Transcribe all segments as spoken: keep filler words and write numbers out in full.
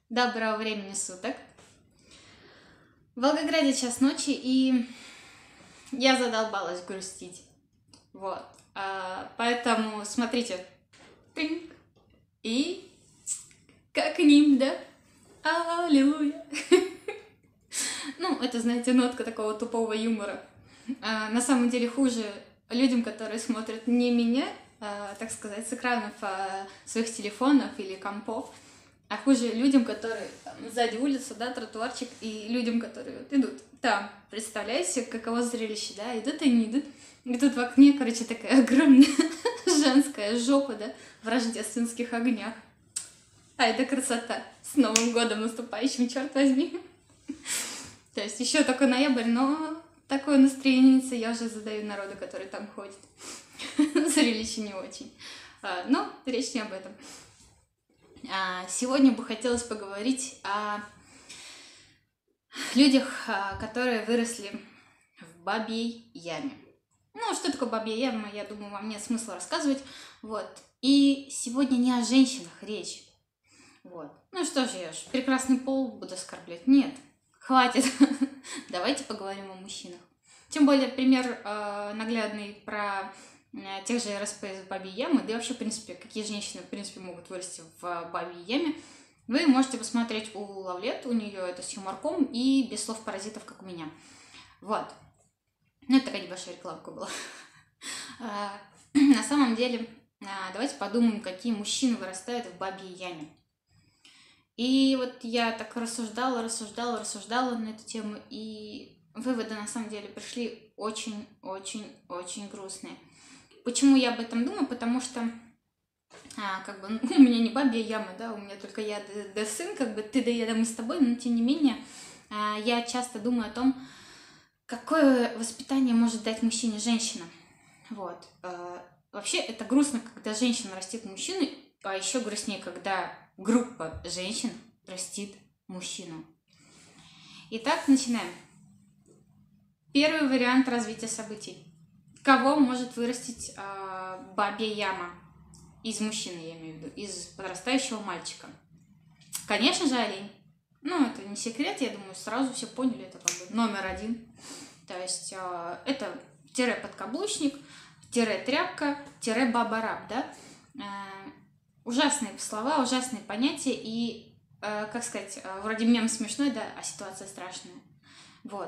Доброго времени суток. В Волгограде час ночи, и я задолбалась грустить. Вот. А, поэтому смотрите. Тынь. И как ним, да? Аллилуйя. Ну, это, знаете, нотка такого тупого юмора. А, на самом деле хуже людям, которые смотрят не меня, а, так сказать, с экранов а, своих телефонов или компов, а хуже людям, которые там, сзади улицы, да, тротуарчик, и людям, которые вот идут там. Представляете, каково зрелище, да? Идут они, идут. И тут в окне, короче, такая огромная женская жопа, да, в рождественских огнях. А это красота. С Новым годом наступающим, черт возьми. То есть еще такой ноябрь, но такое настроение я уже задаю народу, который там ходит. Зрелище не очень. Но речь не об этом. Сегодня бы хотелось поговорить о людях, которые выросли в бабьей яме. Ну, что такое бабья яма, я думаю, вам нет смысла рассказывать. Вот. И сегодня не о женщинах речь. Вот. Ну что же, я ж прекрасный пол буду оскорблять. Нет, хватит. Давайте поговорим о мужчинах. Тем более, пример э, наглядный про э, тех же эр эс пэ из бабьей ямы, да и вообще, в принципе, какие женщины, в принципе, могут вырасти в бабьей яме. Вы можете посмотреть у Лавлет, у нее это с юморком и без слов паразитов, как у меня. Вот. Ну, это такая небольшая рекламка была. На самом деле, давайте подумаем, какие мужчины вырастают в бабьей яме. И вот я так рассуждала, рассуждала, рассуждала на эту тему, и выводы на самом деле пришли очень-очень-очень грустные. Почему я об этом думаю? Потому что а, как бы, ну, у меня не бабья яма, да, у меня только я да, да сын, как бы ты да я да мы с тобой, но тем не менее а, я часто думаю о том, какое воспитание может дать мужчине женщина. Вот. А, вообще это грустно, когда женщина растит мужчину, а еще грустнее, когда группа женщин растит мужчину. Итак, начинаем. Первый вариант развития событий. Кого может вырастить э, бабья яма? Из мужчины, я имею в виду, из подрастающего мальчика. Конечно же, олень. Ну, это не секрет, я думаю, сразу все поняли, это как бы номер один. То есть э, это тире подкаблучник, тире тряпка, тире баба-раб, да? Э, ужасные слова, ужасные понятия и, э, как сказать, э, вроде мем смешной, да, а ситуация страшная. Вот.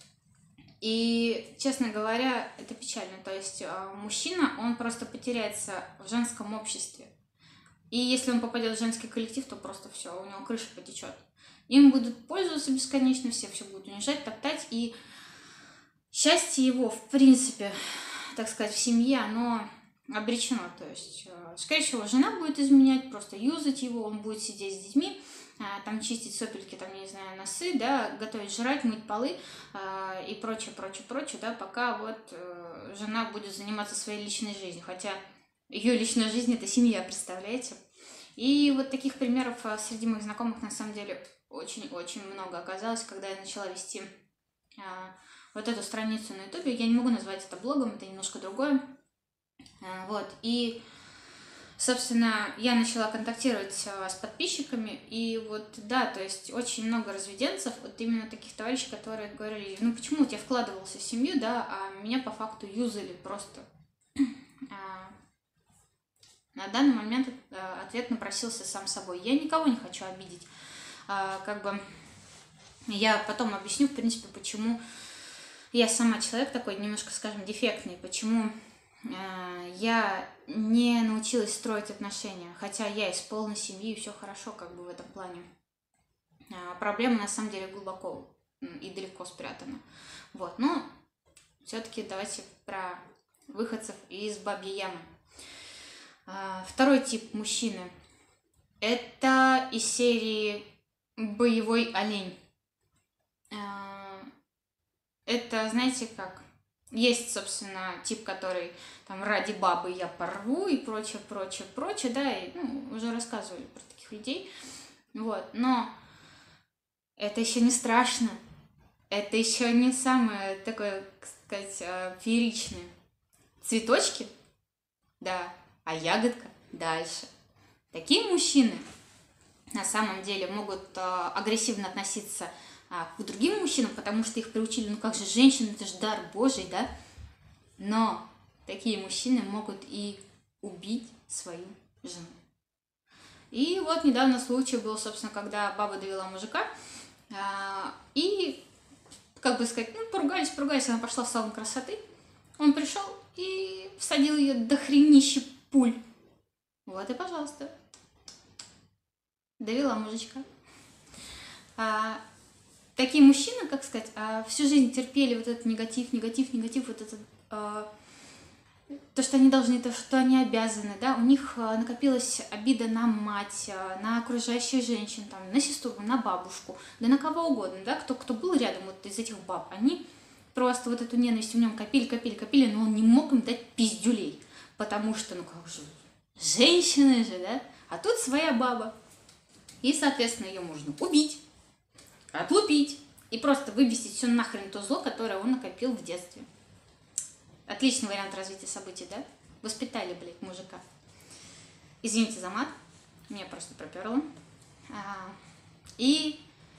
И, честно говоря, это печально. То есть э, мужчина, он просто потеряется в женском обществе. И если он попадет в женский коллектив, то просто все, у него крыша потечет. Им будут пользоваться бесконечно, все все будут унижать, топтать. И счастье его, в принципе, так сказать, в семье, оно обречено. То есть, э, скорее всего, жена будет изменять, просто юзать его, он будет сидеть с детьми, там чистить сопельки, там, я не знаю, носы, да, готовить, жрать, мыть полы э, и прочее, прочее, прочее, да, пока вот э, жена будет заниматься своей личной жизнью, хотя ее личная жизнь — это семья, представляете? И вот таких примеров э, среди моих знакомых на самом деле очень-очень много оказалось, когда я начала вести э, вот эту страницу на ютубе. Я не могу назвать это блогом, это немножко другое, э, вот, и собственно, я начала контактировать с подписчиками, и вот, да, то есть очень много разведенцев, вот именно таких товарищей, которые говорили, ну почему вот я вкладывался в семью, да, а меня по факту юзали просто. А, на данный момент ответ напросился сам собой. Я никого не хочу обидеть. А, как бы я потом объясню, в принципе, почему я сама человек такой немножко, скажем, дефектный, почему я не научилась строить отношения, хотя я из полной семьи, и все хорошо как бы в этом плане. Проблема на самом деле глубоко и далеко спрятана. Вот, но все-таки давайте про выходцев из бабьей ямы. Второй тип мужчины – это из серии боевой олень. Это, знаете как? Есть, собственно, тип, который там ради бабы я порву и прочее, прочее, прочее, да, и ну, уже рассказывали про таких людей, вот, но это еще не страшно, это еще не самое такое, так сказать, фееричное. Цветочки, да, а ягодка дальше. Такие мужчины на самом деле могут а, агрессивно относиться а, к другим мужчинам, потому что их приучили, ну как же, женщина, это же дар Божий, да? Но такие мужчины могут и убить свою жену. И вот недавно случай был, собственно, когда баба довела мужика, а, и, как бы сказать, ну, поругались, поругались, она пошла в салон красоты, он пришел и всадил ее до хренища пуль. Вот и пожалуйста. Довела мужичка. А, такие мужчины, как сказать, а, всю жизнь терпели вот этот негатив, негатив, негатив, вот этот, а, то, что они должны, то, что они обязаны, да, у них а, накопилась обида на мать, а, на окружающих женщин, там, на сестру, на бабушку, да на кого угодно, да, кто, кто был рядом вот из этих баб, они просто вот эту ненависть в нем копили, копили, копили, но он не мог им дать пиздюлей, потому что, ну как же, женщины же, да, а тут своя баба. И, соответственно, ее можно убить, отлупить и просто выбесить все нахрен то зло, которое он накопил в детстве. Отличный вариант развития событий, да? Воспитали, блядь, мужика. Извините за мат, меня просто проперло. А, и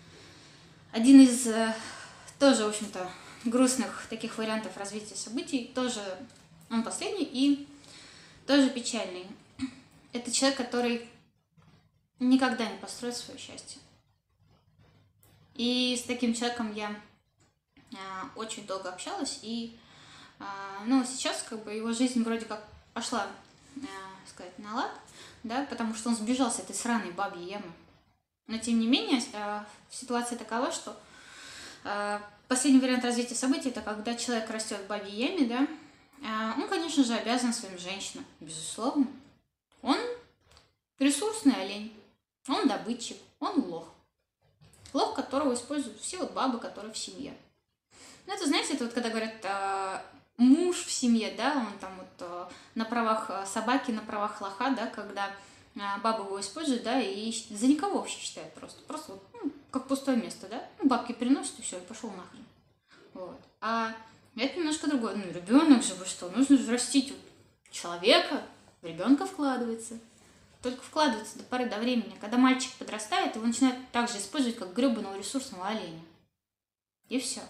один из э, тоже, в общем-то, грустных таких вариантов развития событий, тоже он последний и тоже печальный. Это человек, который никогда не построит свое счастье. И с таким человеком я а, очень долго общалась, и а, ну, сейчас как бы его жизнь вроде как пошла, а, сказать, на лад, да, потому что он сбежал с этой сраной бабьей ямы. Но тем не менее, а, ситуация такова, что а, последний вариант развития событий — это когда человек растет в бабьей яме, да, а, он, конечно же, обязан своим женщинам, безусловно. Он ресурсный олень. Он добытчик, он лох. Лох, которого используют все вот бабы, которые в семье. Ну, это, знаете, это вот когда говорят, э, муж в семье, да, он там вот э, на правах собаки, на правах лоха, да, когда э, баба его использует, да, и за никого вообще считает просто. Просто вот, ну, как пустое место, да. Ну, бабки приносят, и все, и пошел нахрен. Вот. А это немножко другое. Ну, ребенок же, вы что, нужно же растить вот человека, в ребенка вкладывается. Только вкладываться до поры до времени. Когда мальчик подрастает, его начинают так же использовать, как гребаного ресурсного оленя. И все.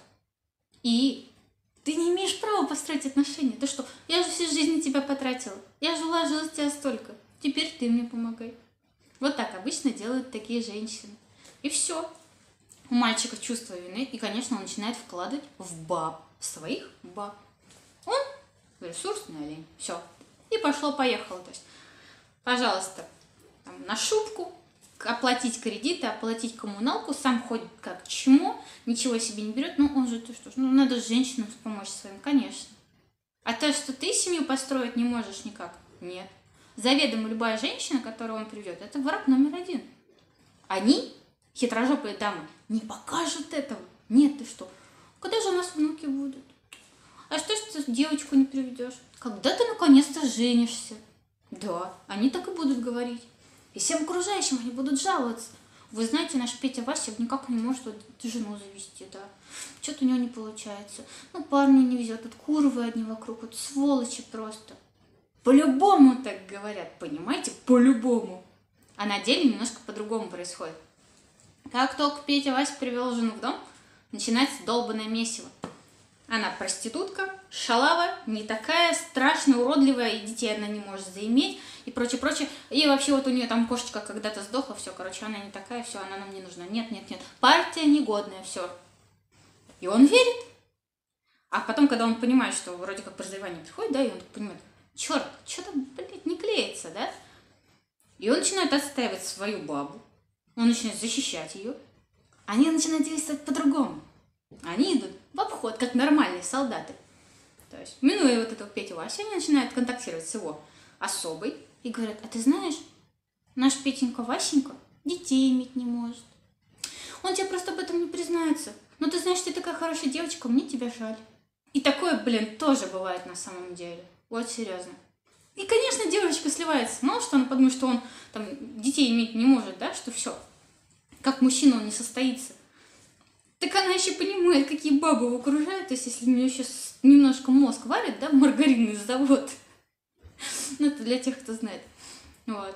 И ты не имеешь права построить отношения. Ты что? Я же всю жизнь на тебя потратила. Я же вложила в тебя столько. Теперь ты мне помогай. Вот так обычно делают такие женщины. И все. У мальчика чувство вины. И, конечно, он начинает вкладывать в баб. В своих баб. Он ресурсный олень. Все. И пошло-поехало. То есть, пожалуйста, там, на шубку, оплатить кредиты, оплатить коммуналку, сам ходит как чмо, ничего себе не берет. Ну, он же, ты что ж, ну, надо женщинам помочь своим, конечно. А то, что ты семью построить не можешь никак, нет. Заведомо любая женщина, которую он приведет, это враг номер один. Они, хитрожопые дамы, не покажут этого. Нет, ты что? Когда же у нас внуки будут? А что ж ты девочку не приведешь? Когда ты наконец-то женишься? Да, они так и будут говорить. И всем окружающим они будут жаловаться. Вы знаете, наш Петя Вася никак не может вот жену завести, да. Что-то у него не получается. Ну, парню не везет, тут курвы одни вокруг, вот сволочи просто. По-любому так говорят, понимаете? По-любому. А на деле немножко по-другому происходит. Как только Петя Вася привел жену в дом, начинается долбанное месиво. Она проститутка, шалава, не такая, страшно уродливая, и детей она не может заиметь, и прочее, прочее. И вообще вот у нее там кошечка когда-то сдохла, все, короче, она не такая, все, она нам не нужна. Нет, нет, нет. Партия негодная, все. И он верит. А потом, когда он понимает, что вроде как прозревание приходит, да, и он понимает, черт, что-то, блядь, не клеится, да? И он начинает отстаивать свою бабу, он начинает защищать ее. Они начинают действовать по-другому. Они идут в обход, как нормальные солдаты. То есть, минуя вот этого Петю Васю, они начинают контактировать с его особой и говорят, а ты знаешь, наш Петенька Васенька детей иметь не может. Он тебе просто об этом не признается. Но ты знаешь, ты такая хорошая девочка, мне тебя жаль. И такое, блин, тоже бывает на самом деле. Вот серьезно. И, конечно, девочка сливается. Мало что она подумает, что он там детей иметь не может, да, что все. Как мужчина он не состоится. Так она еще понимает, какие бабы его окружают. То есть, если у нее сейчас немножко мозг варит, да, маргаринный завод. Ну, это для тех, кто знает. Вот.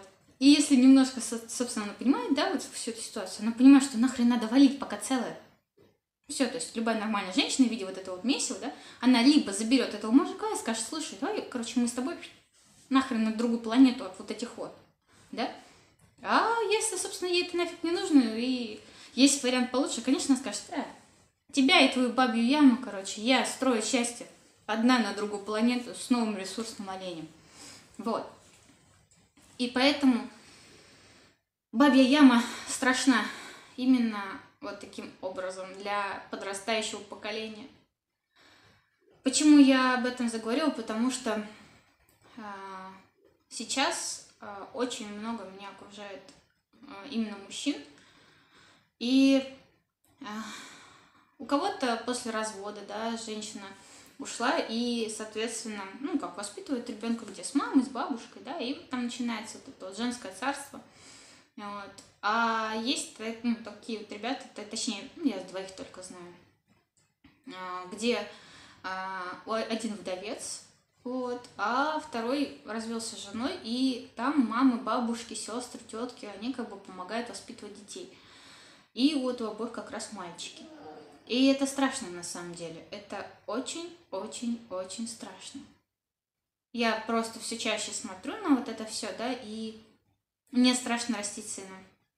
И если немножко, собственно, она понимает, да, вот всю эту ситуацию, она понимает, что нахрен надо валить, пока целое. Все, то есть любая нормальная женщина, видя вот это вот месиво, да, она либо заберет этого мужика и скажет: слушай, давай, короче, мы с тобой нахрен на другую планету от вот этих вот, да. А если, собственно, ей это нафиг не нужно, и есть вариант получше, конечно, она скажет: да, тебя и твою бабью яму, короче, я строю счастье одна на другую планету с новым ресурсным оленем. Вот. И поэтому бабья яма страшна именно вот таким образом для подрастающего поколения. Почему я об этом заговорила? Потому что э, сейчас э, очень много меня окружает э, именно мужчин. И э, у кого-то после развода, да, женщина ушла и, соответственно, ну, как воспитывает ребенка, где с мамой, с бабушкой, да, и вот там начинается вот это вот женское царство. Вот. А есть, ну, такие вот ребята, точнее, ну, я двоих только знаю, где один вдовец, вот, а второй развелся с женой, и там мамы, бабушки, сестры, тетки, они как бы помогают воспитывать детей. И вот у обоих как раз мальчики. И это страшно на самом деле. Это очень-очень-очень страшно. Я просто все чаще смотрю на вот это все, да, и мне страшно растить сына.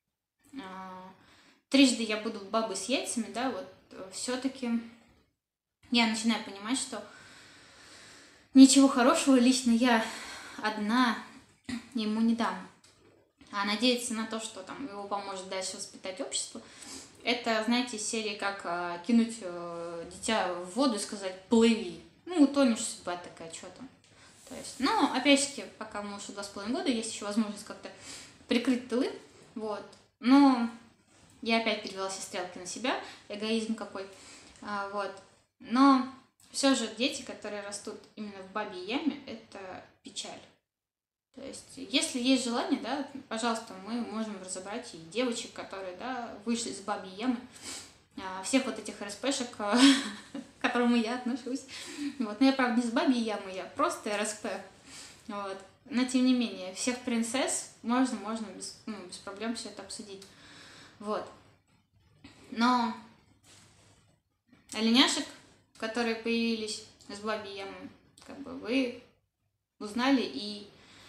Трижды я буду бабой с яйцами, да, вот все-таки я начинаю понимать, что ничего хорошего лично я одна ему не дам. А надеяться на то, что там его поможет дальше воспитать общество, это, знаете, из серии как а, кинуть а, дитя в воду и сказать: плыви. Ну, утонешь, судьба такая, что там. То есть, ну, опять-таки, пока ему уже два с половиной года, есть еще возможность как-то прикрыть тылы, вот. Но я опять перевела все стрелки на себя, эгоизм какой, а, вот. Но все же дети, которые растут именно в бабьей яме, это печаль. То есть, если есть желание, да, пожалуйста, мы можем разобрать и девочек, которые, да, вышли из бабьей ямы, всех вот этих РСПшек, к которым и я отношусь. Вот. Но я, правда, не с бабьей ямы, я просто РСП. Вот. Но, тем не менее, всех принцесс можно, можно без, ну, без проблем все это обсудить. Вот. Но оленяшек, которые появились с бабьей ямы, как бы вы узнали, и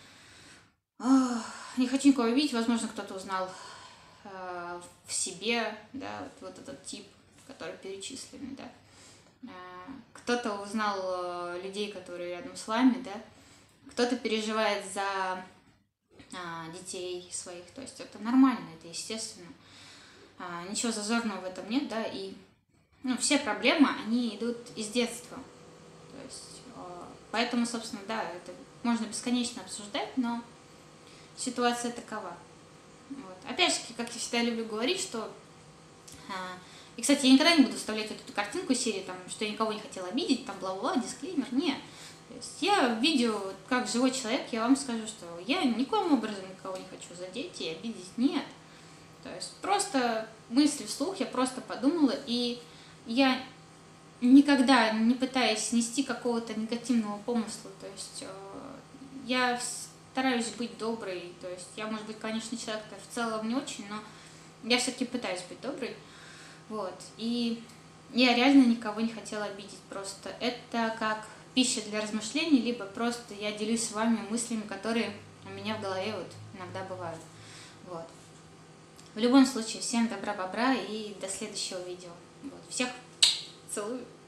не хочу никого видеть, возможно, кто-то узнал э, в себе, да, вот, вот этот тип, который перечисленный, да. Э, кто-то узнал э, людей, которые рядом с вами, да. Кто-то переживает за э, детей своих, то есть это нормально, это естественно. Э, ничего зазорного в этом нет, да, и ну, все проблемы, они идут из детства. То есть, э, поэтому, собственно, да, это можно бесконечно обсуждать, но ситуация такова. Вот. Опять же, как я всегда люблю говорить, что... А, и, кстати, я никогда не буду вставлять вот эту картинку серии, там, что я никого не хотела обидеть, там, бла-бла-бла, дисклеймер, нет. То есть я в видео, как живой человек, я вам скажу, что я никоим образом никого не хочу задеть и обидеть, нет. То есть просто мысли вслух, я просто подумала, и я никогда не пытаюсь снести какого-то негативного помысла, то есть э, я... стараюсь быть доброй, то есть я, может быть, конечно, человек-то в целом не очень, но я все-таки пытаюсь быть доброй, вот, и я реально никого не хотела обидеть, просто это как пища для размышлений, либо просто я делюсь с вами мыслями, которые у меня в голове вот иногда бывают, вот. В любом случае, всем добра-бобра и до следующего видео, вот. Всех целую.